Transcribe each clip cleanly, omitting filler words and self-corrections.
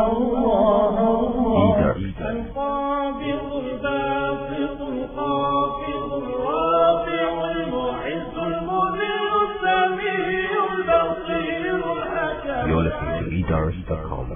القابض الباسط الخافض الرافع المعز المذل السميع البصير الحكيم. You're listening to eDarus.com.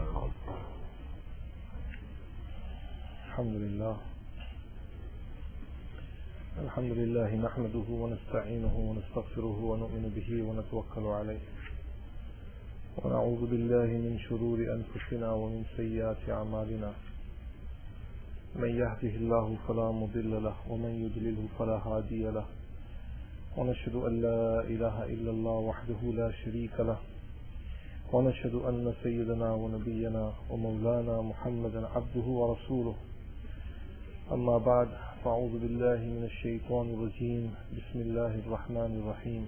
الحمد لله نحمده ونستعينه ونستغفره ونؤمن به ونتوكل عليه ونعوذ بالله من شرور أنفسنا ومن سيئات أعمالنا. من يهده الله فلا مضل له ومن يضلله فلا هادي له، ونشهد أن لا إله إلا الله وحده لا شريك له، ونشهد أن سيدنا ونبينا ومولانا محمدا عبده ورسوله. أما بعد، فأعوذ بالله من الشيطان الرجيم. بسم الله الرحمن الرحيم.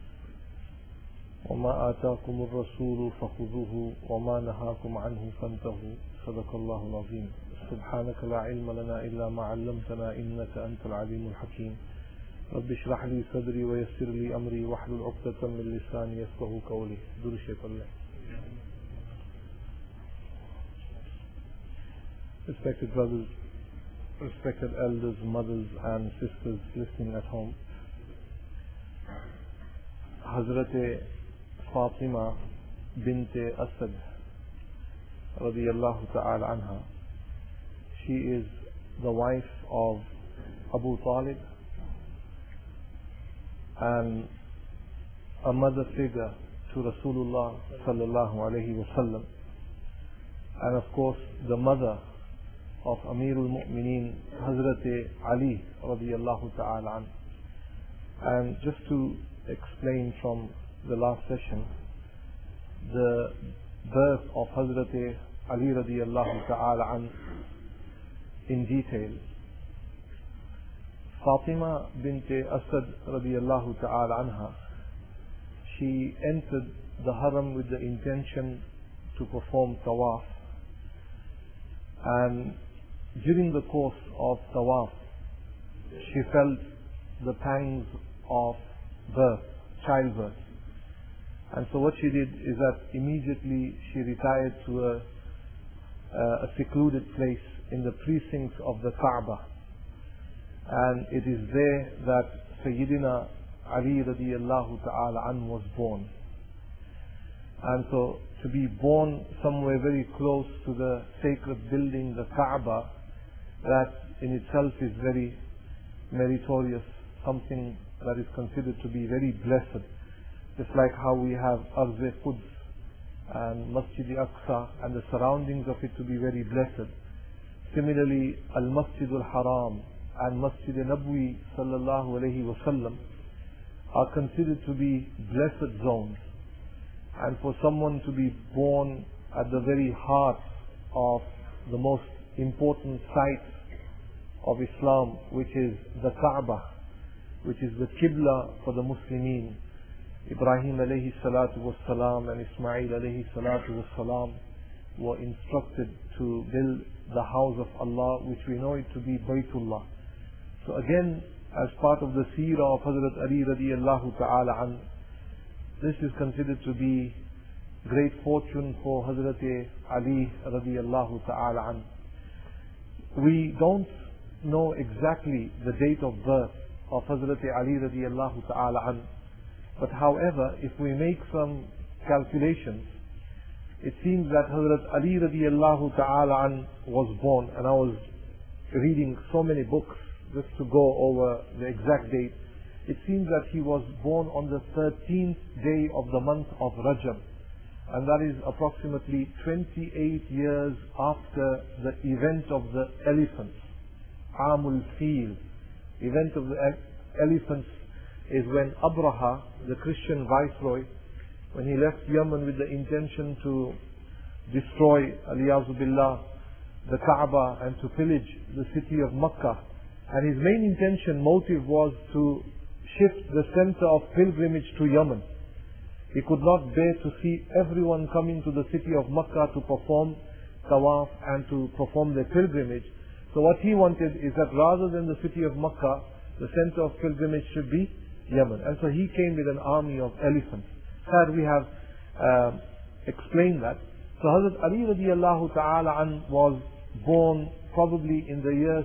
وما آتاكم الرسول فخذوه وما نهاكم عنه فانتهوا. صدق الله العظيم. سبحانك لا علم لنا إلا ما علمتنا إنك أنت العليم الحكيم. رب اشرح لي صدري ويسر لي أمري واحلل عقدة من لساني يفقهوا قولي. درود الله. Respected brothers, respected elders, mothers and sisters listening at home, Hazrat Fatima bint Asad radiyallahu ta'ala anha, she is the wife of Abu Talib and a mother figure to Rasulullah sallallahu alayhi wa sallam, and of course the mother of Amirul Mu'mineen Hazrat Ali radiyallahu ta'ala an. And just to explain from the last session, the birth of Hazrat Ali radiyallahu ta'ala an in detail. Fatima bint Asad radiyallahu ta'ala anha, she entered the haram with the intention to perform tawaf, and during the course of tawaf, she felt the pangs of birth, childbirth. And so what she did is that immediately she retired to a secluded place in the precincts of the Kaaba. And it is there that Sayyidina Ali radiyallahu ta'ala an was born. And so to be born somewhere very close to the sacred building, the Kaaba, that in itself is very meritorious, something that is considered to be very blessed. Just like how we have Arz-e Quds and Masjid-i-Aqsa and the surroundings of it to be very blessed. Similarly, Al-Masjid al-Haram and Masjid-i-Nabwi sallallahu alayhi wa sallam are considered to be blessed zones. And for someone to be born at the very heart of the most important site of Islam, which is the Kaaba, which is the Qibla for the Muslimin. Ibrahim alayhi salatu was salam and Ismail alayhi salatu was salam were instructed to build the house of Allah, which we know it to be Baytullah. So again, as part of the seerah of Hazrat Ali radiyallahu ta'ala an, this is considered to be great fortune for Hazrat Ali radiyallahu ta'ala an. We don't know exactly the date of birth of Hazrat Ali radiyallahu ta'ala an, but however, if we make some calculations, it seems that Hazrat Ali radiyallahu ta'ala an was born, and I was reading so many books just to go over the exact date. It seems that he was born on the 13th day of the month of Rajab, and that is approximately 28 years after the event of the elephants. Amul Fil, event of the elephants, is when Abraha, the Christian viceroy, when he left Yemen with the intention to destroy, aliyazu billah, the Kaaba and to pillage the city of Makkah. And his main intention, motive, was to shift the center of pilgrimage to Yemen. He could not bear to see everyone coming to the city of Makkah to perform tawaf and to perform their pilgrimage. So what he wanted is that rather than the city of Makkah, the center of pilgrimage should be Yemen. And so he came with an army of elephants. Sir, we have explained that. So Hazrat Ali radiallahu ta'ala an was born probably in the year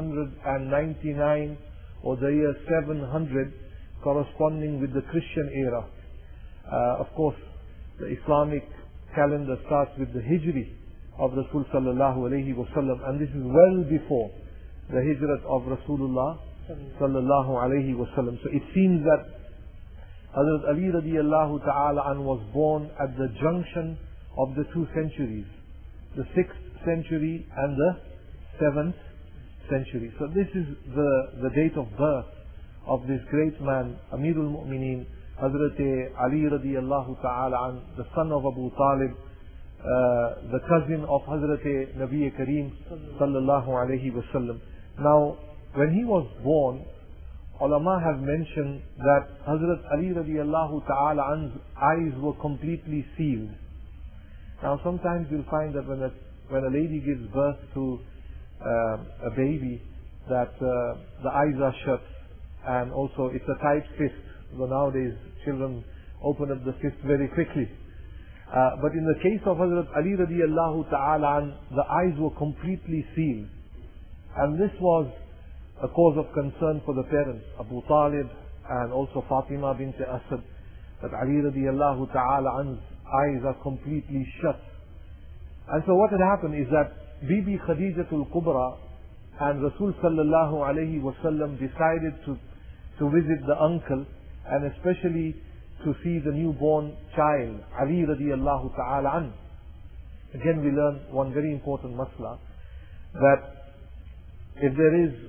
699 or the year 700, corresponding with the Christian era. Of course, the Islamic calendar starts with the Hijri of Rasul sallallahu alayhi wasallam, and this is well before the Hijrat of Rasulullah sallallahu alayhi wasallam. So it seems that Hazrat Ali radiallahu ta'ala an was born at the junction of the two centuries, the 6th century and the 7th century. So this is the date of birth of this great man, Amirul Mu'mineen, Hazrat Ali radiallahu ta'ala an, the son of Abu Talib, the cousin of Hazrat Nabi Kareem sallallahu alayhi wasallam. Now, when he was born, ulama have mentioned that Hazrat Ali radiallahu ta'ala an's eyes were completely sealed. Now, sometimes you'll find that when a lady gives birth to a baby, that the eyes are shut, and also it's a tight fist. So nowadays, children open up the fist very quickly. But in the case of Hazrat Ali radiallahu ta'ala an, the eyes were completely sealed. And this was a cause of concern for the parents, Abu Talib and also Fatima bint Asad, that Ali radiallahu ta'ala an's eyes are completely shut. And so what had happened is that Bibi Khadijatul Kubra and Rasul sallallahu alayhi wasallam decided to visit the uncle, and especially to see the newborn child, Ali radiallahu ta'ala an. Again, we learn one very important masla, that if there is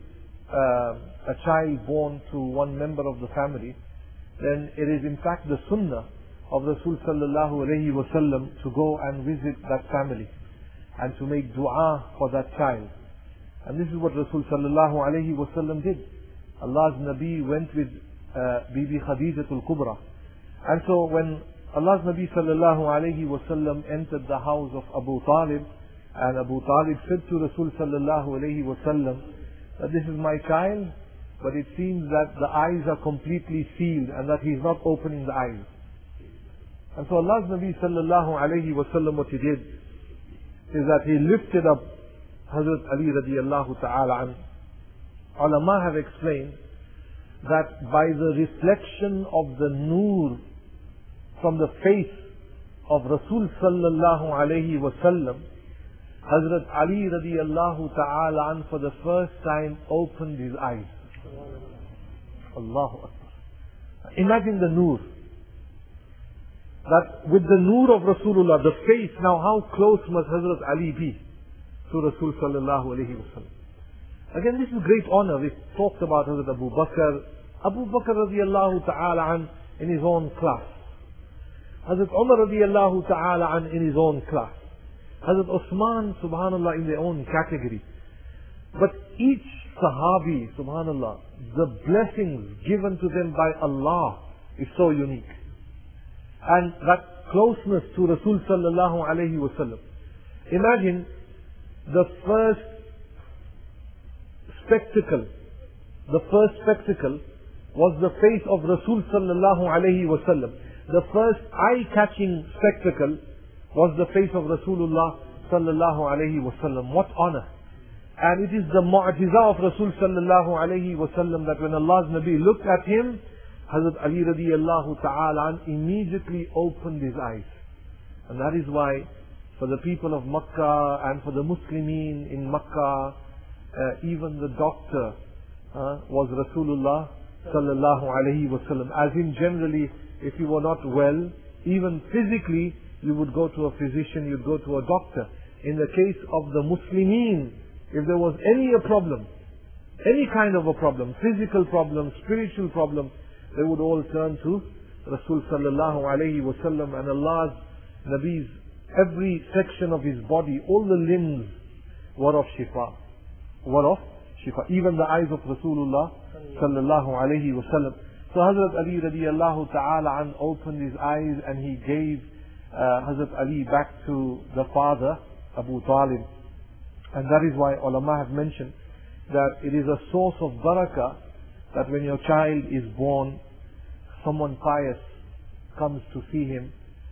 a child born to one member of the family, then it is in fact the sunnah of Rasul sallallahu alayhi wasallam to go and visit that family and to make dua for that child. And this is what Rasul sallallahu alayhi wasallam did. Allah's Nabi went with Bibi Khadijatul Kubra. And so when Allah's Nabi sallallahu alayhi wasallam entered the house of Abu Talib, and Abu Talib said to Rasul sallallahu alayhi wasallam that this is my child, but it seems that the eyes are completely sealed and that he's not opening the eyes. And so Allah's Nabi sallallahu alayhi wasallam, what he did is that he lifted up Hazrat Ali radiallahu ta'ala an. Ulama have explained that by the reflection of the nur from the face of Rasul sallallahu alayhi wasallam, Hazrat Ali radiallahu ta'ala an for the first time opened his eyes. Allahu Akbar. Imagine the nur. That with the nur of Rasulullah, the face, now how close must Hazrat Ali be to Rasul sallallahu alayhi wasallam? Again, this is great honor. We talked about Hazrat Abu Bakr. Abu Bakr radiallahu ta'ala an in his own class. Hazrat Umar radiallahu ta'ala an in his own class. Hazrat Uthman, subhanallah, in their own category. But each Sahabi, subhanallah, the blessings given to them by Allah is so unique. And that closeness to Rasul sallallahu alayhi wasallam. Imagine the first spectacle was the face of Rasul sallallahu alayhi wasallam. The first eye-catching spectacle was the face of Rasulullah sallallahu alayhi wasallam. What honor! And it is the mu'jiza of Rasul sallallahu alayhi wasallam that when Allah's Nabi looked at him, Hazrat Ali radiallahu ta'ala immediately opened his eyes. And that is why for the people of Makkah and for the Muslimin in Makkah, even the doctor was Rasulullah sallallahu alayhi wasallam. As in generally, if you were not well, even physically, you would go to a physician, you'd go to a doctor. In the case of the Muslimin, if there was any problem, any kind of a problem, physical problem, spiritual problem, they would all turn to Rasul sallallahu alayhi wasallam, and Allah's Nabi's every section of his body, all the limbs were of shifa. Even the eyes of Rasulullah sallallahu alayhi wasallam. So Hazrat Ali radiallahu ta'ala an opened his eyes and he gave Hazrat Ali back to the father, Abu Talib. And that is why ulama have mentioned that it is a source of barakah that when your child is born, someone pious comes to see him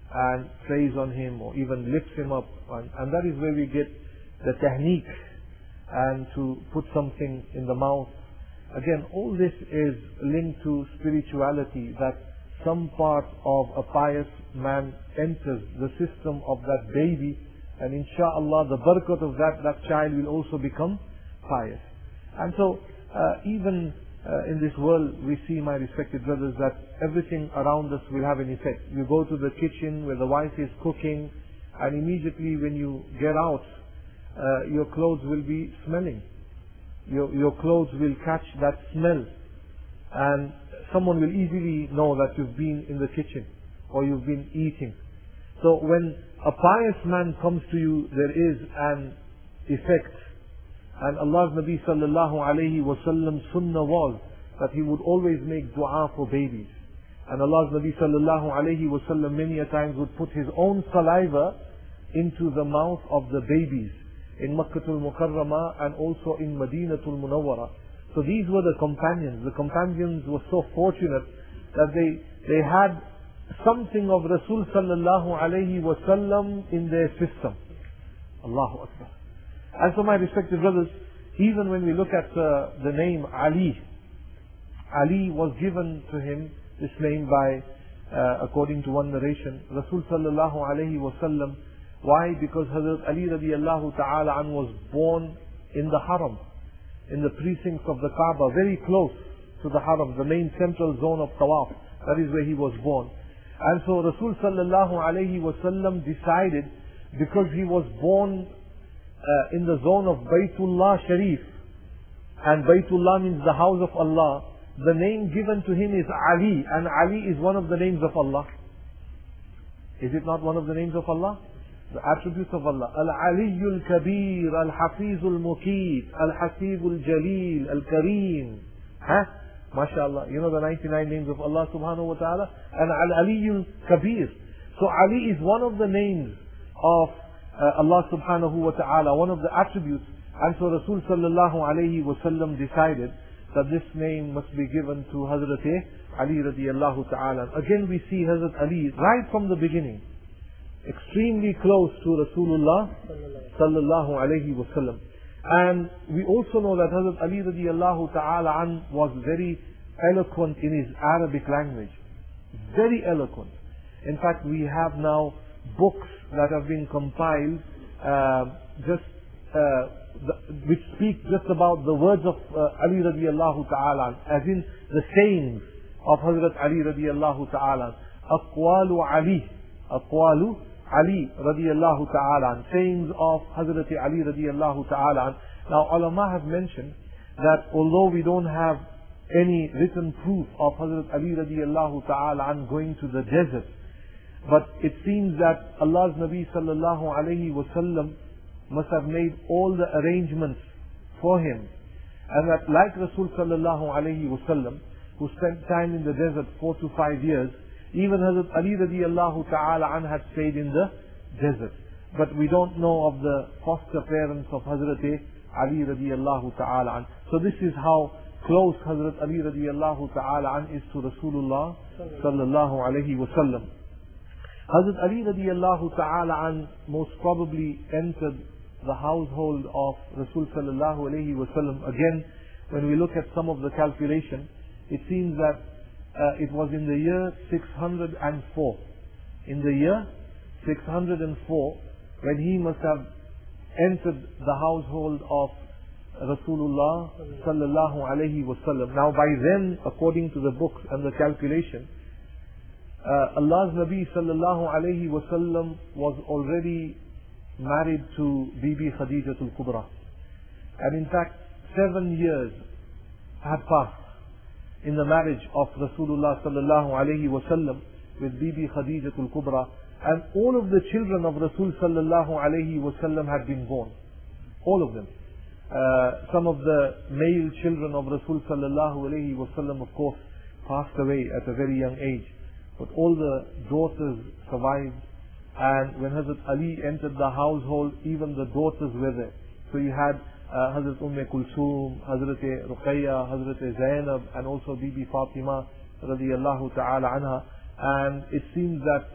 and prays on him or even lifts him up, and that is where we get the technique and to put something in the mouth. Again, all this is linked to spirituality, that some part of a pious man enters the system of that baby, and insha'Allah the barakat of that child will also become pious. And so even in this world we see, my respected brothers, that everything around us will have an effect. You go to the kitchen where the wife is cooking, and immediately when you get out, your clothes will be smelling. Your clothes will catch that smell, and someone will easily know that you've been in the kitchen or you've been eating. So when a pious man comes to you, there is an effect. And Allah's Nabi sallallahu alayhi wa sallam sunnah was that he would always make dua for babies. And Allah's Nabi sallallahu alayhi wa sallam many a times would put his own saliva into the mouth of the babies in Makkatul Mukarramah and also in Madinatul Munawwara. So these were the companions. The companions were so fortunate that they had something of Rasul sallallahu alayhi wa sallam in their system. Allahu Akbar. And so, my respected brothers, even when we look at the name Ali, Ali was given to him this name by, according to one narration, Rasul sallallahu alayhi wa sallam. Why? Because Hazrat Ali radiallahu ta'ala an was born in the Haram, in the precincts of the Kaaba, very close to the Haram, the main central zone of Tawaf. That is where he was born. And so Rasul sallallahu alayhi wa sallam decided, because he was born in the zone of Baytullah Sharif, and Baytullah means the house of Allah, the name given to him is Ali, and Ali is one of the names of Allah. Is it not one of the names of Allah? The attributes of Allah. Al-Aliyyul Kabir, Al-Hafizul Muqit, Al-Hasibul Jalil, Al-Kareem. MashaAllah. You know the 99 names of Allah subhanahu wa ta'ala? And Al-Aliyyul Kabir. So Ali is one of the names of Allah subhanahu wa ta'ala, one of the attributes. And so Rasul sallallahu alayhi wa sallam decided that this name must be given to Hazrat Ali radiallahu ta'ala. Again we see Hazrat Ali right from the beginning, extremely close to Rasulullah sallallahu alayhi wa sallam. And we also know that Hazrat Ali radiallahu ta'ala an was very eloquent in his Arabic language. Very eloquent. In fact, we have now books that have been compiled which speak just about the words of Ali radiallahu ta'ala, as in the sayings of Hazrat Ali radiallahu ta'ala. Aqwalu Ali, Aqwalu Ali radiallahu ta'ala, sayings of Hazrat Ali radiallahu ta'ala. Now ulama have mentioned that although we don't have any written proof of Hazrat Ali radiallahu ta'ala going to the desert, but it seems that Allah's Nabi sallallahu alayhi wa sallam must have made all the arrangements for him. And that like Rasul sallallahu alayhi wa sallam, who spent time in the desert 4 to 5 years, even Hazrat Ali radiallahu ta'ala an had stayed in the desert. But we don't know of the foster parents of Hazrat Ali radiallahu ta'ala an. So this is how close Hazrat Ali radiallahu ta'ala an is to Rasulullah sallallahu alayhi wa sallam. Hazrat Ali radiallahu ta'ala an most probably entered the household of Rasul sallallahu alayhi wa sallam. Again, when we look at some of the calculation, it seems that it was in the year 604. In the year 604, when he must have entered the household of Rasulullah sallallahu alayhi wa sallam. Now by then, according to the books and the calculation, Allah's Nabi sallallahu alayhi wa sallam was already married to Bibi Khadijatul Kubra. And in fact, 7 years had passed in the marriage of Rasulullah sallallahu alayhi wa sallam with Bibi Khadijatul Kubra. And all of the children of Rasul sallallahu alayhi wa sallam had been born. All of them. Some of the male children of Rasul sallallahu alayhi wa sallam, of course, passed away at a very young age. But all the daughters survived. And when Hazrat Ali entered the household, even the daughters were there. So you had Hazrat Kulthum, Hazrat Ruqayya, Hazrat Zainab, and also Bibi Fatima radiyallahu ta'ala anha. And it seems that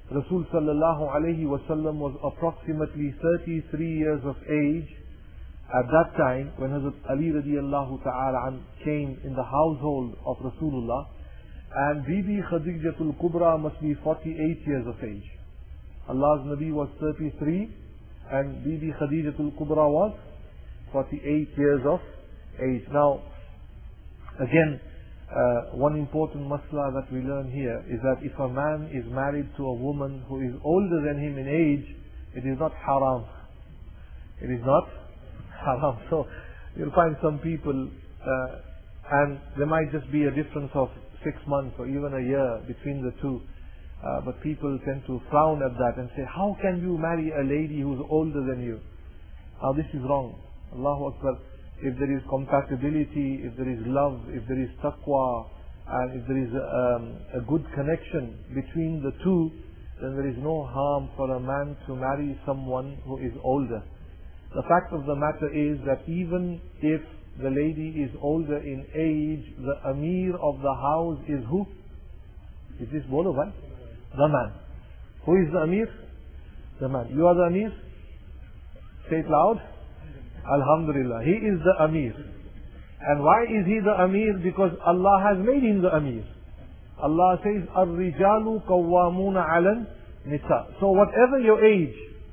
Rasul sallallahu alayhi wasallam was approximately 33 years of age at that time when Hazrat Ali radiallahu ta'ala came in the household of Rasulullah, and Bibi Khadijatul Kubra must be 48 years of age. Allah's Nabi was 33 and Bibi Khadijatul Kubra was 48 years of age. Now, again, one important masla that we learn here is that if a man is married to a woman who is older than him in age, it is not haram. It is not haram. So, you'll find some people, and there might just be a difference of 6 months or even a year between the two. But people tend to frown at that and say, how can you marry a lady who's older than you? Now this is wrong. Allahu Akbar. If there is compatibility, if there is love, if there is taqwa, and if there is a good connection between the two, then there is no harm for a man to marry someone who is older. The fact of the matter is that even if the lady is older in age, the Amir of the house is who? Is this bolo bhai? The man. Who is the Amir? The man. You are the Amir? Say it loud. Alhamdulillah. He is the Amir. And why is he the Amir? Because Allah has made him the Amir. Allah says, Ar-rijalu qawwamuna 'alan nisa. So whatever your age,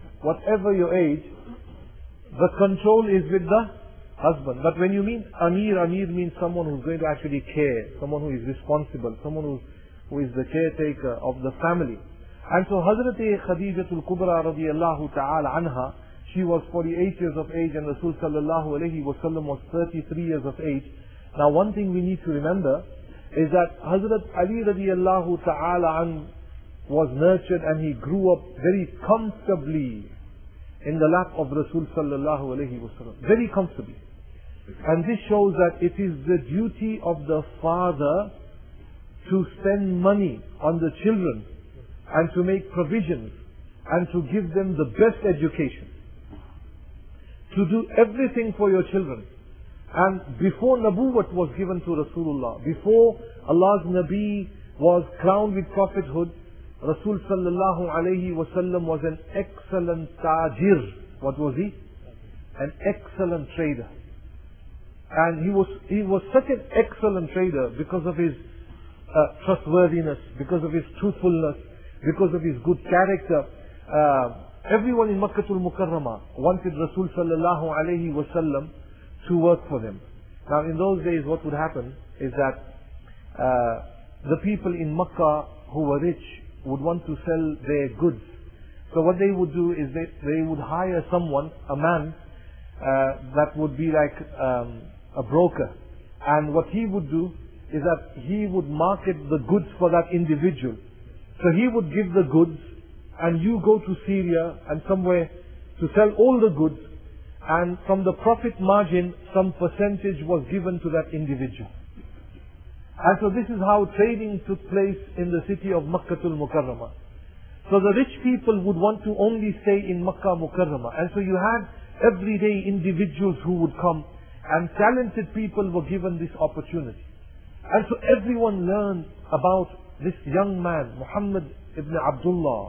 the control is with the husband. But when you mean Amir, Amir means someone who's going to actually care, someone who is responsible, someone who is the caretaker of the family. And so Hazrat Khadijatul Kubra radiyallahu ta'ala anha, she was 48 years of age and Rasul sallallahu alayhi wa sallam was 33 years of age. Now one thing we need to remember is that Hazrat Ali radiyallahu ta'ala an was nurtured and he grew up very comfortably in the lap of Rasul sallallahu alayhi wa sallam. Very comfortably. And this shows that it is the duty of the father to spend money on the children and to make provisions and to give them the best education. To do everything for your children. And before Nabuwwat was given to Rasulullah, before Allah's Nabi was crowned with prophethood, Rasul sallallahu alayhi wa sallam was an excellent tajir. What was he? An excellent trader. And he was such an excellent trader because of his trustworthiness, because of his truthfulness, because of his good character. Everyone in Makkatul Mukarramah wanted Rasul sallallahu alayhi wa sallam to work for them. Now in those days what would happen is that the people in Makkah who were rich would want to sell their goods. So what they would do is they would hire someone, a man, that would be like a broker. And what he would do is that he would market the goods for that individual. So he would give the goods and you go to Syria and somewhere to sell all the goods, and from the profit margin some percentage was given to that individual. And so this is how trading took place in the city of Makkatul Mukarramah. So the rich people would want to only stay in Makkah Mukarramah. And so you had everyday individuals who would come, and talented people were given this opportunity. And so everyone learned about this young man, Muhammad ibn Abdullah,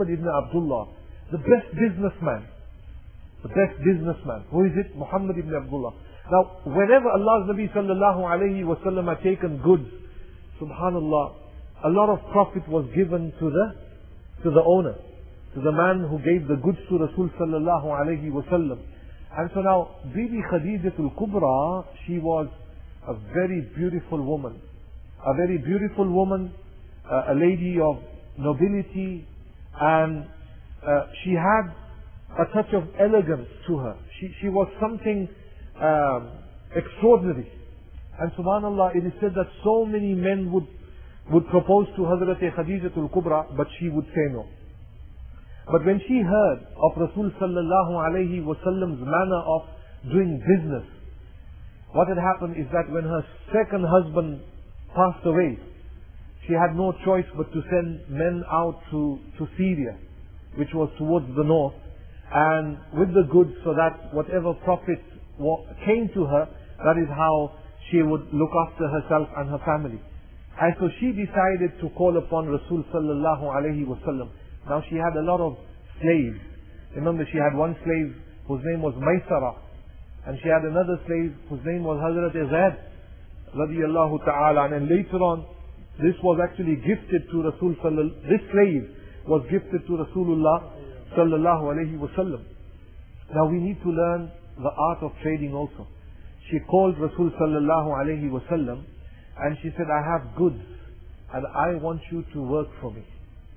the best businessman. The best businessman. Who is it? Muhammad ibn Abdullah. Now, whenever Allah's Nabi sallallahu alayhi wa sallam had taken goods, subhanallah, a lot of profit was given to the owner, to the man who gave the goods to Rasul sallallahu alayhi wa sallam. And so now, Bibi Khadijatul Kubra, she was a very beautiful woman. A very beautiful woman, a lady of nobility, and she had a touch of elegance to her. She was something extraordinary. And subhanallah, it is said that so many men would propose to Hazrat Khadijatul Kubra, but she would say no. But when she heard of Rasul sallallahu alayhi wa sallam's manner of doing business, what had happened is that when her second husband passed away, she had no choice but to send men out to Syria, which was towards the north, and with the goods, so that whatever profit came to her, that is how she would look after herself and her family. And so she decided to call upon Rasul sallallahu alayhi wa sallam. Now she had a lot of slaves. Remember, she had one slave whose name was Maysara, and she had another slave whose name was Hazrat Zaid radiyallahu ta'ala. And later on, this was actually gifted to Rasul sallallahu. This slave was gifted to Rasulullah sallallahu alayhi wasallam. Now we need to learn the art of trading also. She called Rasul sallallahu alayhi wasallam and she said, I have goods and I want you to work for me.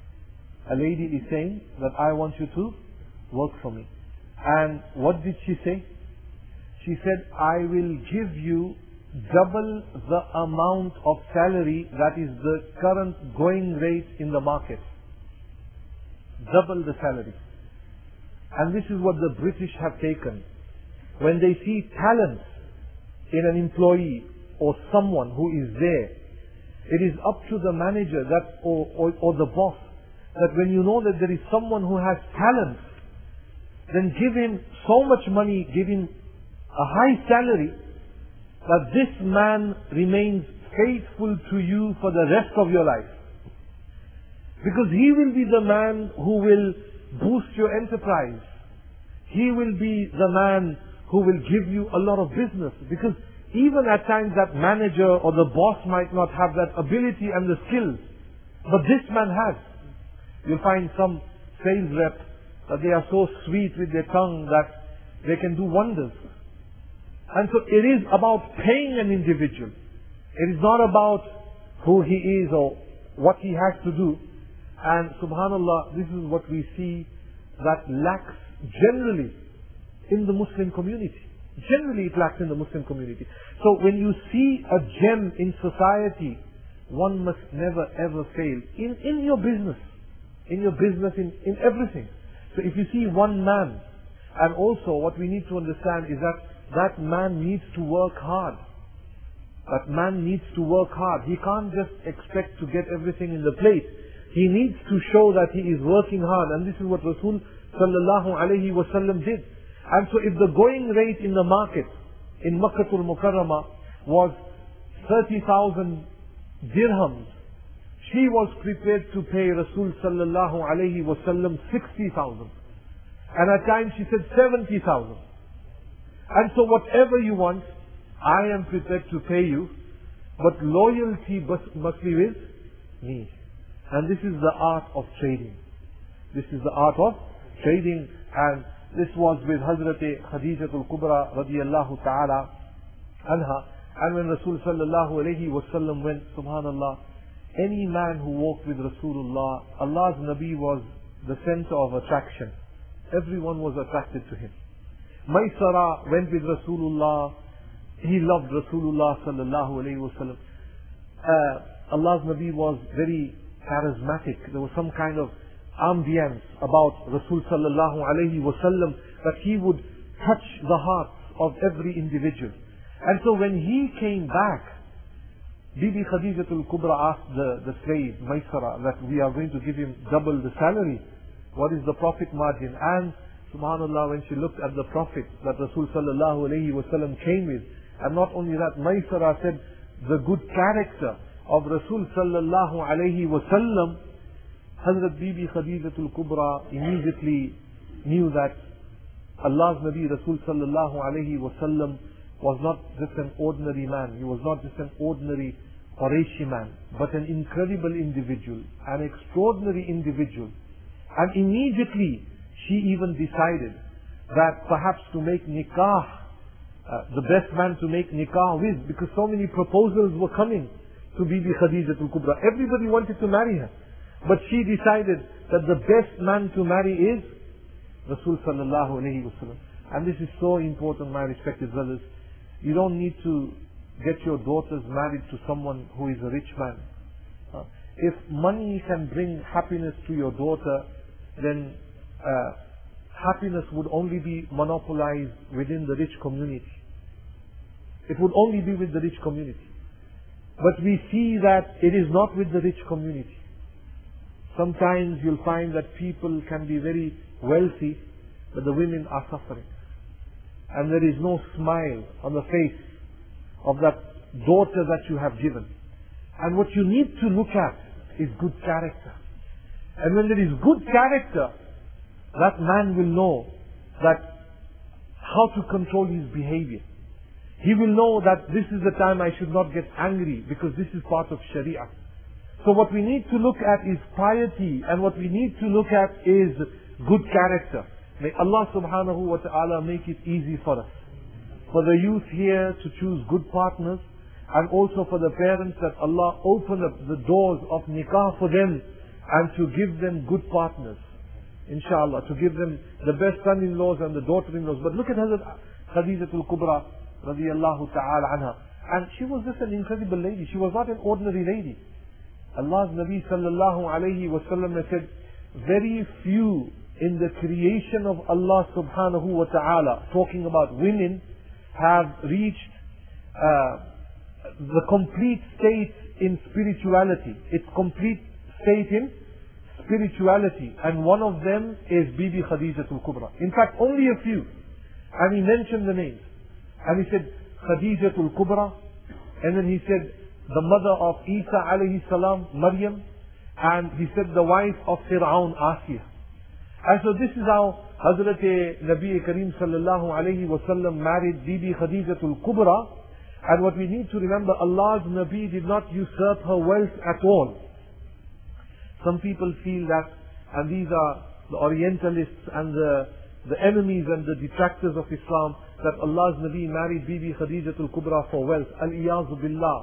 A lady is saying that I want you to work for me. And what did she say? She said, I will give you double the amount of salary that is the current going rate in the market. Double the salary. And this is what the British have taken. When they see talent in an employee or someone who is there, it is up to the manager that or the boss that when you know that there is someone who has talent, then give him so much money, give him a high salary, that this man remains faithful to you for the rest of your life. Because he will be the man who will boost your enterprise. He will be the man who will give you a lot of business. Because even at times that manager or the boss might not have that ability and the skills, but this man has. You'll find some sales rep that they are so sweet with their tongue that they can do wonders. And so it is about paying an individual. It is not about who he is or what he has to do. And subhanallah, this is what we see that lacks generally in the Muslim community. Generally it lacks in the Muslim community. So when you see a gem in society, one must never ever fail. In your business. In your business, in everything. So if you see one man, and also what we need to understand is that man needs to work hard. That man needs to work hard. He can't just expect to get everything in the plate. He needs to show that he is working hard. And this is what Rasul sallallahu alayhi wasallam did. And so if the going rate in the market in Makkatul Mukarramah was 30,000 dirhams, she was prepared to pay Rasul sallallahu alayhi wasallam 60,000. And at times she said 70,000. And so whatever you want, I am prepared to pay you, but loyalty must be with me. And this is the art of trading. This is the art of trading, and this was with Hazrat Khadijatul Kubra radiyallahu ta'ala anha. And when Rasul sallallahu alayhi wasallam went, subhanallah, any man who walked with Rasulullah, Allah's Nabi was the center of attraction. Everyone was attracted to him. Maysara went with Rasulullah. He loved Rasulullah sallallahu alayhi wasallam. Allah's Nabi was very charismatic. There was some kind of ambience about Rasul sallallahu alayhi wasallam that he would touch the hearts of every individual. And so when he came back, Bibi Khadijatul Kubra asked the slave Maysara that we are going to give him double the salary. What is the profit margin? And subhanallah, when she looked at the profit that Rasul sallallahu alayhi wasallam came with, and not only that, Maysara said the good character of Rasul sallallahu alayhi wasallam, Hazrat Bibi Khadijatul Kubra immediately knew that Allah's Nabi Rasul sallallahu alayhi wasallam was not just an ordinary man. He was not just an ordinary Qurayshi man, but an incredible individual, an extraordinary individual. And immediately she even decided that perhaps to make nikah, the best man to make nikah with, because so many proposals were coming to Bibi Khadijatul Kubra. Everybody wanted to marry her. But she decided that the best man to marry is Rasul sallallahu alayhi wasallam. And this is so important, my respected brothers. You don't need to get your daughters married to someone who is a rich man. If money can bring happiness to your daughter, then happiness would only be monopolized within the rich community. It would only be with the rich community. But we see that it is not with the rich community. Sometimes you'll find that people can be very wealthy, but the women are suffering. And there is no smile on the face of that daughter that you have given. And what you need to look at is good character. And when there is good character, that man will know that how to control his behavior. He will know that this is the time I should not get angry, because this is part of Sharia. So what we need to look at is piety, and what we need to look at is good character. May Allah subhanahu wa ta'ala make it easy for us. For the youth here to choose good partners, and also for the parents that Allah open up the doors of nikah for them, and to give them good partners. Inshallah, to give them the best son-in-laws and the daughter-in-laws. But look at Hazrat Khadijatul Kubra radiyallahu ta'ala anha. And she was just an incredible lady. She was not an ordinary lady. Allah's Nabi sallallahu alayhi wa sallam said, very few in the creation of Allah subhanahu wa ta'ala, talking about women, have reached the complete state in spirituality. Its complete state in spirituality. And one of them is Bibi Khadijatul Kubra. In fact, only a few. And he mentioned the names. And he said, Khadijatul Kubra. And then he said, the mother of Isa alayhi salam, Maryam. And he said, the wife of Fir'aun, Asiya. And so this is how Hazrat Nabi Kareem sallallahu alayhi wa sallam married Bibi Khadijatul Kubra. And what we need to remember, Allah's Nabi did not usurp her wealth at all. Some people feel that, and these are the Orientalists and the enemies and the detractors of Islam, that Allah's Nabi married Bibi Khadijatul Kubra for wealth. Al-Iyazu Billah.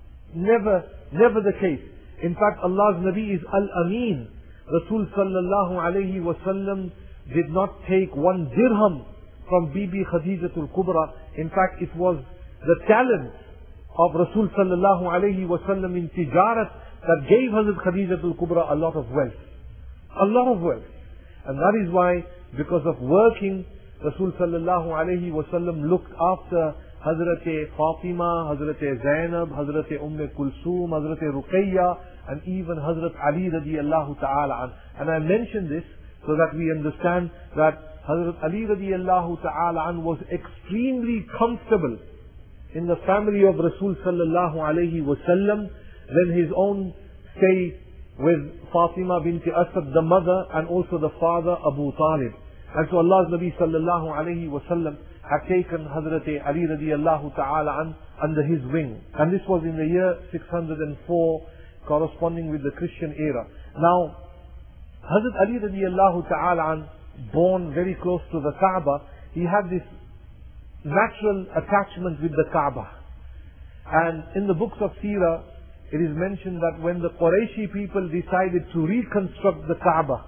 Never the case. In fact, Allah's Nabi is Al-Amin. Rasul sallallahu alayhi wa sallam did not take 1 dirham from Bibi Khadijatul Kubra. In fact, it was the talent of Rasul sallallahu alayhi wa sallam in tijarat that gave Hazrat Khadijatul Kubra a lot of wealth. A lot of wealth. And that is why, because of working, Rasul sallallahu alayhi wa sallam looked after Hazrat Fatima, Hazrat Zainab, Hazrat Kulsum, Hazrat Ruqayya, and even Hazrat Ali radiyallahu ta'ala an. And I mention this so that we understand that Hazrat Ali radiyallahu ta'ala an was extremely comfortable in the family of Rasul sallallahu alayhi wa sallam than his own stay with Fatima binti Asad, the mother, and also the father Abu Talib. And so Allah's Nabi sallallahu alayhi wa sallam had taken Hazrat Ali radiyallahu ta'ala an under his wing. And this was in the year 604, corresponding with the Christian era. Now, Hazrat Ali radiyallahu ta'ala an, born very close to the Kaaba, he had this natural attachment with the Kaaba. And in the books of Seerah, it is mentioned that when the Qurayshi people decided to reconstruct the Kaaba,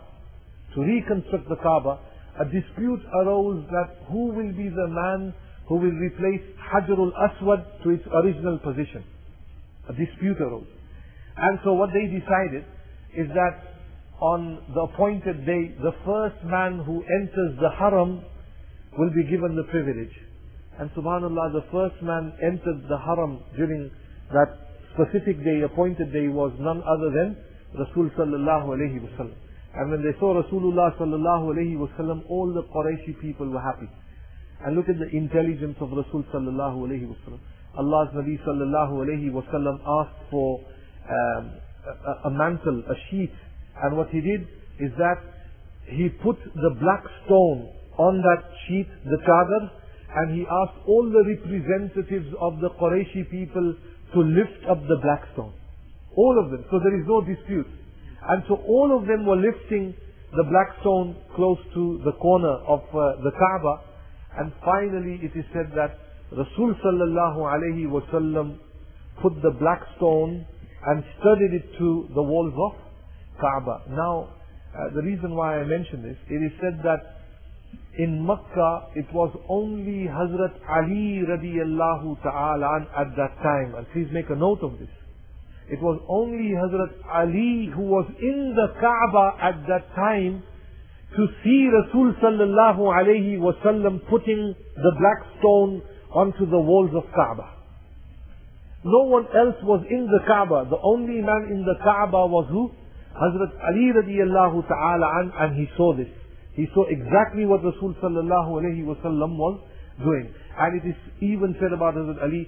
a dispute arose that who will be the man who will replace Hajarul Aswad to its original position. A dispute arose. And so what they decided is that on the appointed day, the first man who enters the Haram will be given the privilege. And subhanAllah, the first man entered the Haram during that specific day, appointed day, was none other than Rasul sallallahu alayhi wa sallam. And when they saw Rasulullah sallallahu alayhi wa sallam, all the Qurayshi people were happy. And look at the intelligence of Rasul sallallahu alayhi wa sallam. Allah's Nabi sallallahu alayhi wa sallam asked for a mantle, a sheet. And what he did is that he put the black stone on that sheet, the chadar, and he asked all the representatives of the Qurayshi people to lift up the black stone. All of them. So there is no dispute. And so all of them were lifting the black stone close to the corner of the Kaaba. And finally it is said that Rasul sallallahu alayhi wa sallam put the black stone and studded it to the walls of Kaaba. Now, the reason why I mention this, it is said that in Makkah, it was only Hazrat Ali radiyallahu ta'ala at that time. And please make a note of this. It was only Hazrat Ali who was in the Kaaba at that time to see Rasul sallallahu alayhi wa sallam putting the black stone onto the walls of Kaaba. No one else was in the Kaaba. The only man in the Kaaba was who? Hazrat Ali radiyallahu ta'ala and he saw this. He saw exactly what Rasul sallallahu alayhi wa sallam was doing. And it is even said about Hazrat Ali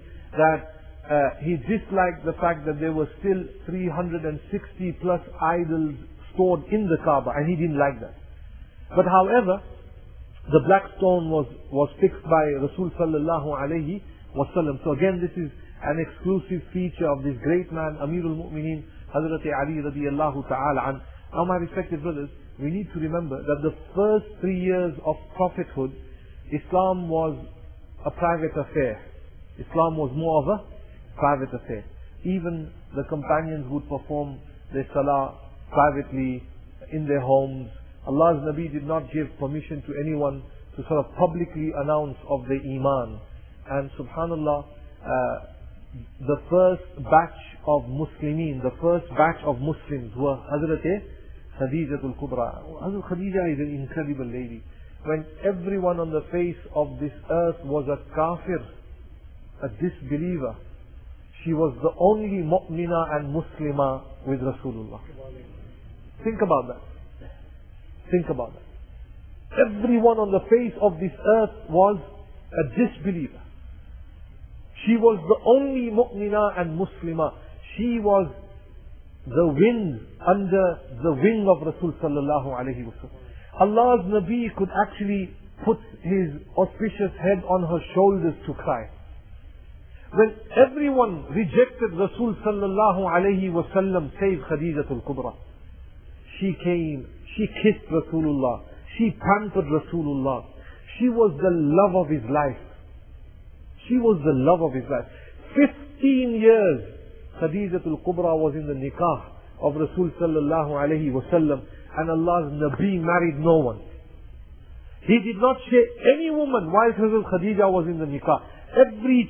that he disliked the fact that there were still 360 plus idols stored in the Kaaba, and he didn't like that. But however, the black stone was fixed by Rasul sallallahu alayhi wasallam. So again, this is an exclusive feature of this great man, Amirul Mu'mineen, Hazrat Ali radiyallahu ta'ala an. Now my respected brothers, we need to remember that the first 3 years of prophethood, Islam was a private affair. Islam was more of a private affair. Even the companions would perform their salah privately in their homes. Allah's Nabi did not give permission to anyone to sort of publicly announce of their iman. And subhanallah, the first batch of Muslimin, the first batch of Muslims were Hazrat Khadijatul Kubra. Hazrat Khadija is an incredible lady. When everyone on the face of this earth was a kafir, a disbeliever, she was the only mu'mina and Muslima with Rasulullah. Think about that. Think about that. Everyone on the face of this earth was a disbeliever. She was the only mu'mina and Muslima. She was the wind under the wing of Rasul sallallahu alayhi wa sallam. Allah's Nabi could actually put his auspicious head on her shoulders to cry. When everyone rejected Rasul sallallahu alayhi wa sallam, save Khadijatul Kubra, she came, she kissed Rasulullah, she pampered Rasulullah. She was the love of his life. She was the love of his life. 15 years Khadijatul Kubra was in the nikah of Rasul sallallahu alayhi wa sallam, and Allah's Nabi married no one. He did not share any woman while Hazrat Khadija was in the nikah. Every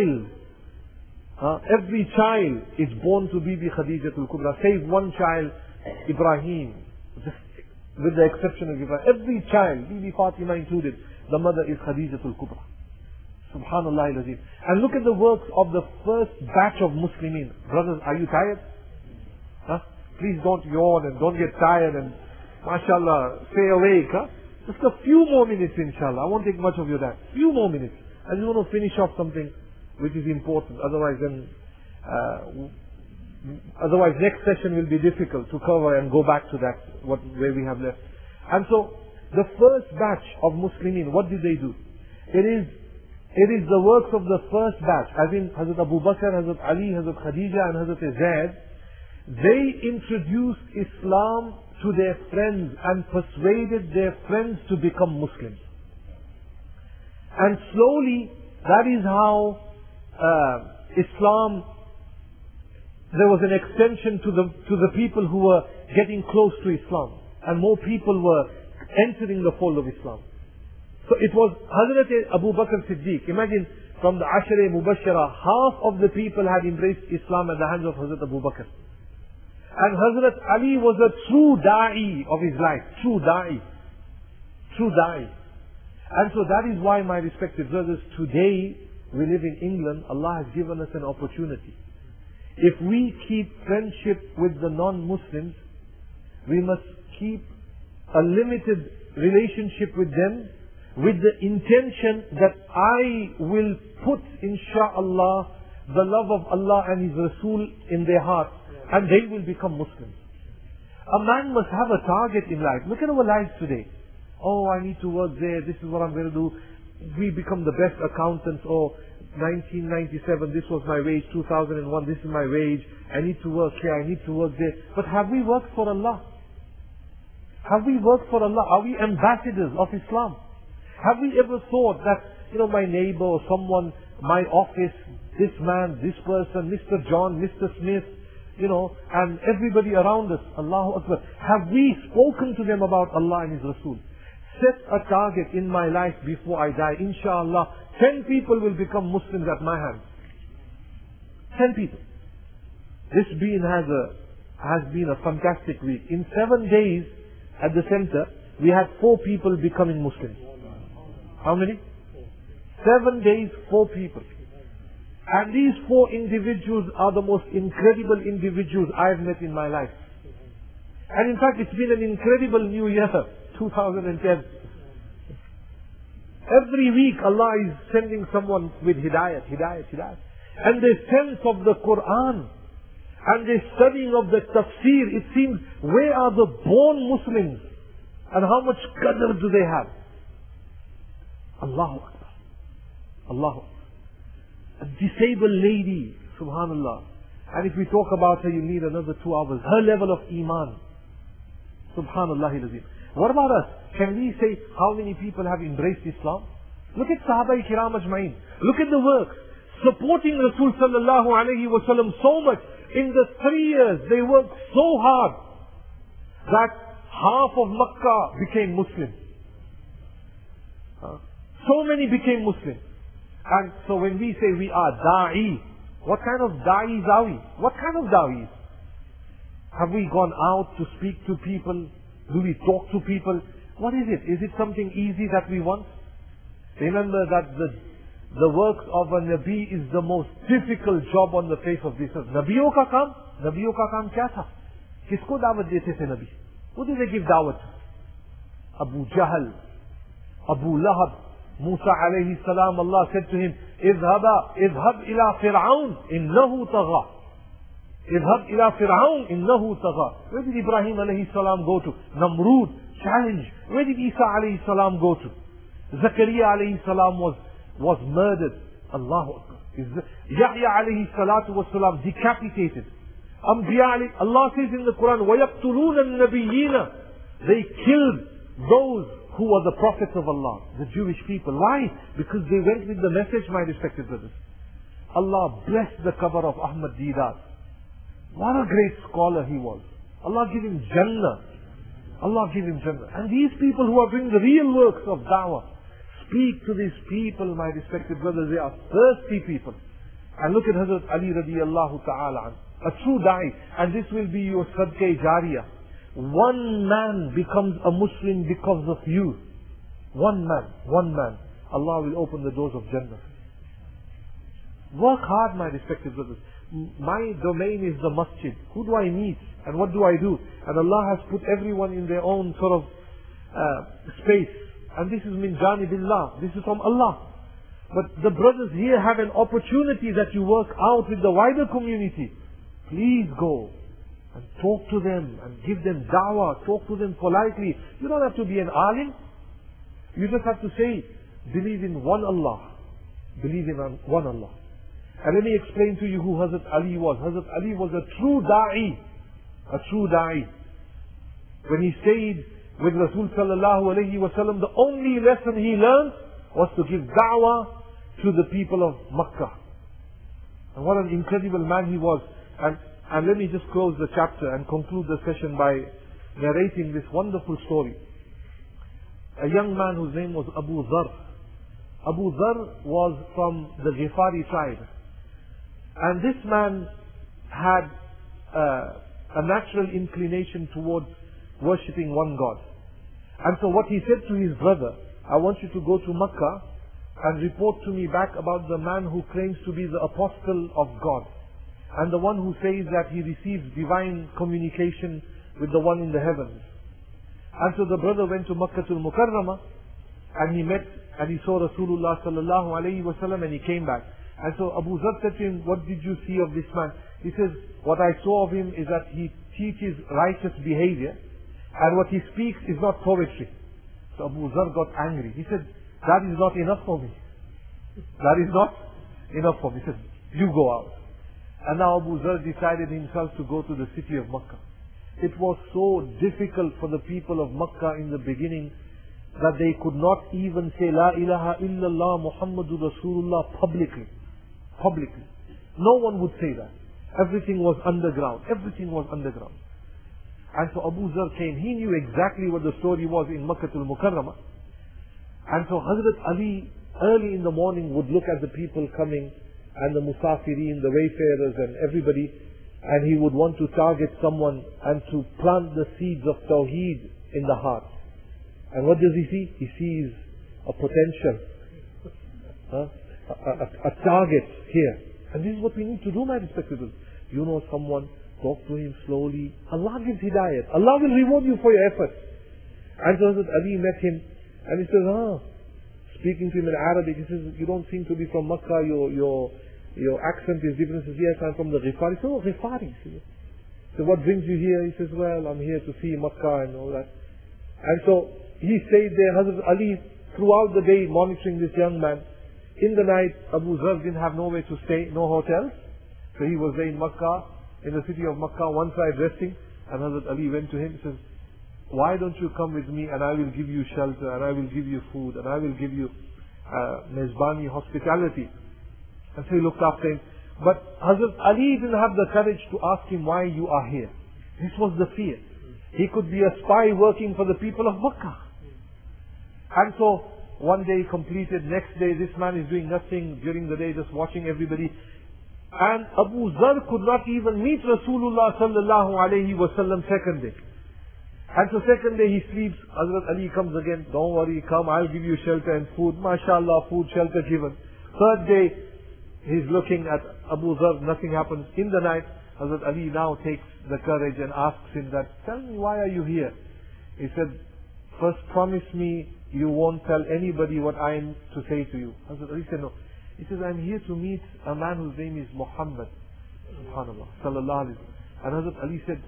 child is born to Bibi Khadijatul Kubra, save one child, Ibrahim, just with the exception of Ibrahim. Every child, Bibi Fatima included, the mother is Khadijatul Kubra. Subhanallah al-Azim. And look at the works of the first batch of Muslimin. Brothers, are you tired? Please don't yawn and don't get tired and mashallah, stay awake. Just a few more minutes inshallah. I won't take much of your time. Few more minutes. I just want to finish off something which is important. Otherwise next session will be difficult to cover and go back to that, where we have left. And so, the first batch of Muslimin, what did they do? It is the works of the first batch, as in Hazrat Abu Bakr, Hazrat Ali, Hazrat Khadija and Hazrat Zaid. They introduced Islam to their friends and persuaded their friends to become Muslims. And slowly, that is how Islam, there was an extension to the people who were getting close to Islam. And more people were entering the fold of Islam. So it was Hazrat Abu Bakr Siddiq. Imagine, from the Ashara Mubashara, half of the people had embraced Islam at the hands of Hazrat Abu Bakr. And Hazrat Ali was a true da'i of his life. True da'i. True da'i. And so that is why, my respected brothers, today we live in England. Allah has given us an opportunity. If we keep friendship with the non-Muslims, we must keep a limited relationship with them, with the intention that I will put, insha'Allah, the love of Allah and His Rasul in their hearts, and they will become Muslims. A man must have a target in life. Look at our lives today. Oh, I need to work there, this is what I'm going to do. We become the best accountants. Oh, 1997, this was my wage. 2001, this is my wage. I need to work here, I need to work there. But have we worked for Allah? Have we worked for Allah? Are we ambassadors of Islam? Have we ever thought that, my neighbor or someone, my office, this man, this person, Mr. John, Mr. Smith, and everybody around us, Allahu Akbar, have we spoken to them about Allah and His Rasul? Set a target in my life before I die. Inshallah, 10 people will become Muslims at my hands. 10 people. This has been a fantastic week. In 7 days at the center, we had 4 people becoming Muslims. How many? 7 days, 4 people. And these 4 individuals are the most incredible individuals I've met in my life. And in fact, it's been an incredible new year, 2010. Every week Allah is sending someone with hidayat. And the sense of the Quran. and they're studying of the tafsir, it seems, where are the born Muslims? And how much qadr do they have? Allahu Akbar. Allahu Akbar. A disabled lady, subhanallah. And if we talk about her, you need another 2 hours. Her level of iman. Subhanallah al-Azim. What about us? Can we say how many people have embraced Islam? Look at Sahaba Kiram Ajma'in. Look at the work. Supporting Rasul sallallahu alayhi wa sallam so much. In the 3 years, they worked so hard that half of Makkah became Muslim. So many became Muslim. And so when we say we are da'i, what kind of da'is are we? What kind of da'is? Have we gone out to speak to people? Do we talk to people? What is it? Is it something easy that we want? Remember that the work of a Nabi is the most difficult job on the face of this earth. Nabiyon ka kaam kya tha? Kisko dawat dete the Nabi? Who did they give dawat? Abu Jahl, Abu Lahab, Musa alayhi salam, Allah said to him, اذهب إلى فرعون إنه طغى. اذهب إلى فرعون إنه طغى. Where did Ibrahim alayhi salam go to? Namrud, challenge. Where did Isa alayhi salam go to? Zakaria alayhi salam was murdered. Allahu Akbar. Yahya alayhi salatu was salam decapitated. Anbiya, Allah says in the Quran, وَيَقْتُلُونَ النَّبِيِّينَ. They killed those who were the prophets of Allah, the Jewish people. Why? Because they went with the message, my respected brothers. Allah blessed the cover of Ahmad Deedat. What a great scholar he was. Allah give him Jannah. Allah give him Jannah. And these people who are doing the real works of da'wah, speak to these people, my respected brothers. They are thirsty people. And look at Hazrat Ali radiallahu ta'ala, a true da'i. And this will be your sadqa jariyah. One man becomes a Muslim because of you. One man. Allah will open the doors of Jannah. Work hard, my respected brothers. My domain is the masjid. Who do I meet? And what do I do? And Allah has put everyone in their own sort of space. And this is min janibillah. This is from Allah. But the brothers here have an opportunity that you work out with the wider community. Please go and talk to them and give them da'wah. Talk to them politely. You don't have to be an alim. You just have to say, believe in one Allah. Believe in one Allah. And let me explain to you who Hazrat Ali was. Hazrat Ali was a true da'i. A true da'i. When he stayed with Rasul sallallahu alayhi wa sallam, the only lesson he learned was to give da'wah to the people of Makkah. And what an incredible man he was. And let me just close the chapter and conclude the session by narrating this wonderful story. A young man whose name was Abu Dharr. Abu Dharr was from the Ghifari tribe. And this man had a natural inclination towards worshipping one God. And so what he said to his brother, I want you to go to Makkah and report to me back about the man who claims to be the apostle of God. And the one who says that he receives divine communication with the one in the heavens. And so the brother went to Makkatul Mukarramah and he met and he saw Rasulullah sallallahu alayhi wa sallam and he came back. And so Abu Dharr said to him, what did you see of this man? He says, what I saw of him is that he teaches righteous behavior and what he speaks is not poetry. So Abu Dharr got angry. He said, that is not enough for me. That is not enough for me. He said, you go out. And now Abu Dharr decided himself to go to the city of Makkah. It was so difficult for the people of Makkah in the beginning that they could not even say La ilaha illallah Muhammadur Rasulullah publicly. No one would say that. Everything was underground. And so Abu Dharr came. He knew exactly what the story was in Makkatul Mukarramah. And so Hazrat Ali early in the morning would look at the people coming and the musafirin, the wayfarers and everybody, and he would want to target someone and to plant the seeds of Tawheed in the heart. And what does he see? He sees a potential, a target here. And this is what we need to do, my respected brothers. You know someone, talk to him slowly. Allah gives hidayat. Allah will reward you for your efforts. And so Hazrat Ali met him and he says, speaking to him in Arabic, he says, you don't seem to be from Makkah, your your accent is different. He says, yes, I'm from the Ghifari. So, Ghifari. So what brings you here? He says, well, I'm here to see Makkah and all that. And so he stayed there. Hazrat Ali, throughout the day, monitoring this young man. In the night, Abu Zar didn't have nowhere to stay, no hotels. So he was there in Makkah, in the city of Makkah, one side resting. And Hazrat Ali went to him and says, why don't you come with me and I will give you shelter and I will give you food and I will give you mezbani hospitality. And so he looked after him. But Hazrat Ali didn't have the courage to ask him why you are here. This was the fear. He could be a spy working for the people of Makkah. And so one day completed, next day this man is doing nothing during the day, just watching everybody. And Abu Zar could not even meet Rasulullah sallallahu alayhi wasallam second day. And so second day he sleeps, Hazrat Ali comes again, don't worry, come, I'll give you shelter and food. MashaAllah, food, shelter given. Third day, he's looking at Abu Zar, nothing happens. In the night, Hazrat Ali now takes the courage and asks him that, tell me, why are you here? He said, first promise me you won't tell anybody what I am to say to you. Hazrat Ali said, no. He says, I'm here to meet a man whose name is Muhammad. Subhanallah. Sallallahu alayhi wa sallam. And Hazrat Ali said,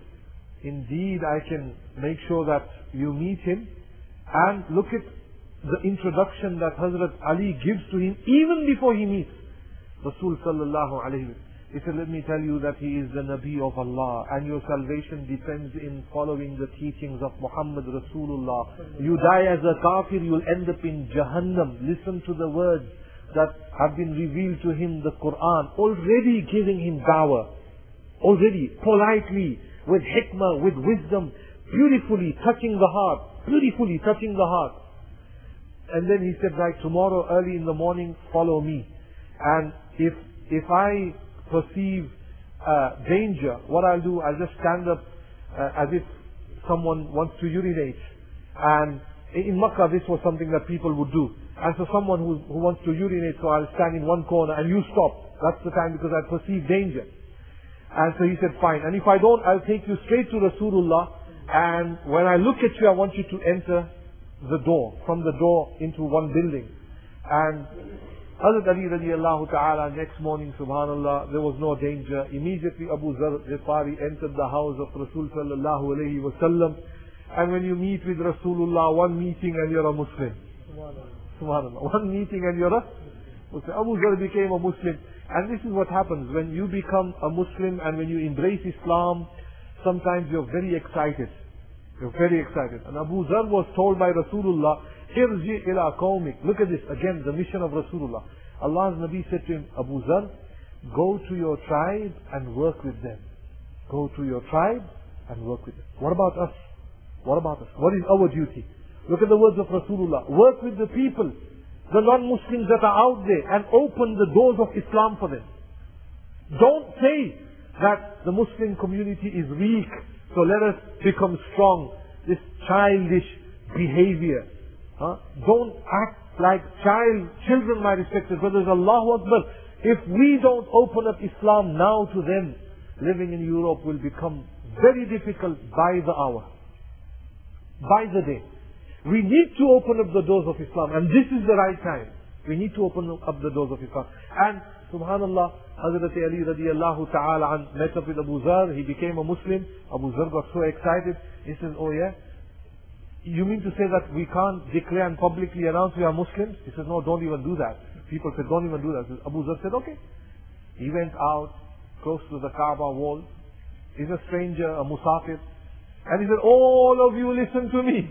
indeed I can make sure that you meet him. And look at the introduction that Hazrat Ali gives to him even before he meets Rasul sallallahu alayhi wa sallam. He said, let me tell you that he is the Nabi of Allah and your salvation depends in following the teachings of Muhammad Rasulullah. You die as a kafir, you'll end up in Jahannam. Listen to the words that have been revealed to him, the Quran, already giving him dawah. Already, politely, with hikmah, with wisdom, beautifully touching the heart. Beautifully touching the heart. And then he said, right, tomorrow early in the morning, follow me. And if I perceive danger, what I'll do, I'll just stand up as if someone wants to urinate. And in Makkah, this was something that people would do. And so someone who wants to urinate, so I'll stand in one corner and you stop. That's the time because I perceive danger. And so he said, fine. And if I don't, I'll take you straight to Rasulullah. And when I look at you, I want you to enter the door, from the door into one building. And Hazrat Ali radiallahu ta'ala, next morning, subhanallah, there was no danger. Immediately Abu Zar Ghifari entered the house of Rasul sallallahu alayhi wa sallam. And when you meet with Rasulullah, one meeting and you're a Muslim. Subhanallah. One meeting and you're a Muslim. Abu Zar became a Muslim. And this is what happens when you become a Muslim and when you embrace Islam, sometimes you're very excited. You're very excited. And Abu Zar was told by Rasulullah, Irji ila qawmik. Look at this, again, the mission of Rasulullah. Allah's Nabi said to him, Abu Zar, go to your tribe and work with them. Go to your tribe and work with them. What about us? What about us? What is our duty? Look at the words of Rasulullah. Work with the people, the non-Muslims that are out there, and open the doors of Islam for them. Don't say that the Muslim community is weak, so let us become strong. This childish behavior. Don't act like children, my respected brothers. Allahu Akbar. If we don't open up Islam now to them, living in Europe will become very difficult by the hour, by the day. We need to open up the doors of Islam, and this is the right time. We need to open up the doors of Islam. And subhanallah, Hazrat Ali radiallahu ta'ala an met up with Abu Zar. He became a Muslim. Abu Zar got so excited. He says, oh yeah, you mean to say that we can't declare and publicly announce we are Muslims? He said, no, don't even do that. People said, don't even do that. Abu Zar said, okay. He went out close to the Kaaba wall. He's a stranger, a musafir. And he said, all of you listen to me.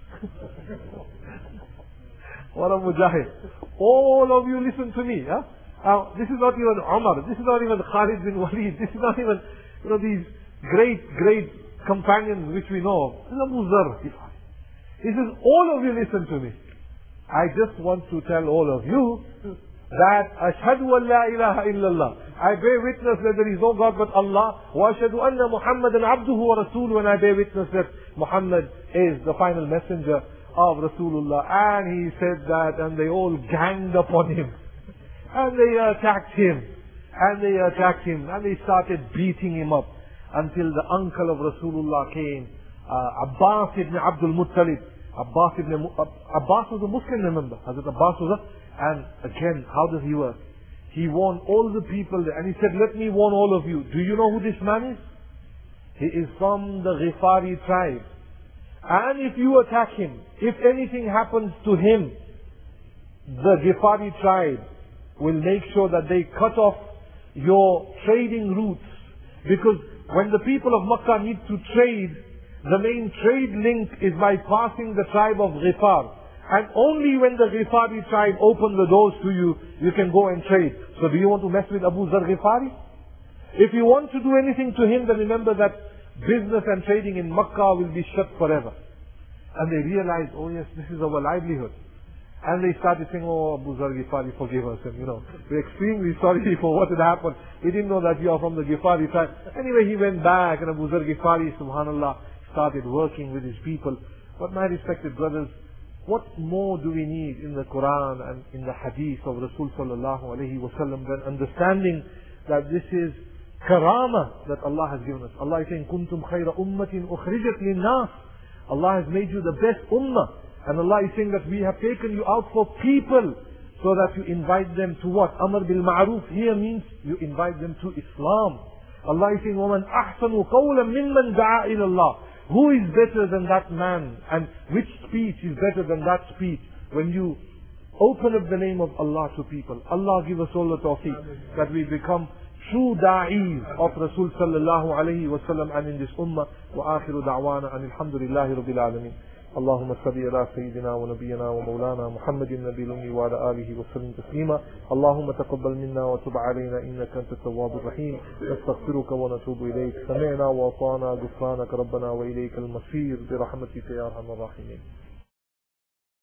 What a mujahid. All of you listen to me. Huh? Now, this is not even Umar. This is not even Khalid bin Walid. This is not even, these great companions which we know of. This is Abu Zar. He says, all of you listen to me. I just want to tell all of you that Ashhadu an la ilaha illallah. I bear witness that there is no God but Allah. Wa ashhadu anna Muhammadan abduhu wa rasuluhu. And I bear witness that Muhammad is the final messenger of Rasulullah. And he said that, and they all ganged upon him. And they attacked him. And they started beating him up. Until the uncle of Rasulullah came, Abbas ibn Abdul Muttalib. Abbas was a Muslim, remember. Hazrat Abbas was and again, how does he work? He warned all the people there, and he said, let me warn all of you. Do you know who this man is? He is from the Ghifari tribe. And if you attack him, if anything happens to him, the Ghifari tribe will make sure that they cut off your trading routes. Because when the people of Makkah need to trade, the main trade link is by passing the tribe of Ghifar. And only when the Ghifari tribe open the doors to you, you can go and trade. So do you want to mess with Abu Zar Ghifari? If you want to do anything to him, then remember that business and trading in Makkah will be shut forever. And they realized, oh yes, this is our livelihood. And they started saying, oh, Abu Zar Ghifari, forgive us. And we're extremely sorry for what had happened. We didn't know that you are from the Ghifari tribe. Anyway, he went back, and Abu Zar Ghifari, subhanallah, started working with his people. But my respected brothers, what more do we need in the Quran and in the Hadith of Rasul sallallahu alayhi wa sallam than understanding that this is karama that Allah has given us. Allah is saying, kuntum khayra ummatin ukhrijat linnas. Allah has made you the best ummah. And Allah is saying that we have taken you out for people so that you invite them to what? Amr bil ma'ruf here means you invite them to Islam. Allah is saying, وَمَنْ أَحْسَنُ قَوْلًا مِمَّنْ دَعَا إِلَى اللَّهِ. Who is better than that man? And which speech is better than that speech? When you open up the name of Allah to people. Allah give us all the tawfiq that we become true da'is of Rasul sallallahu alayhi wa sallam and in this ummah. Wa akhiru da'wana and alhamdulillahi rabbil alameen. اللهم صل على سيدنا ونبينا ومولانا محمد النبي الأمي وعلى آله وسلم تسليما. اللهم تقبل منا وتب علينا إنك أنت التواب الرحيم. نستغفرك ونتوب إليك. سمعنا وأطعنا غفرانك ربنا وإليك المصير برحمتك يا أرحم الراحمين.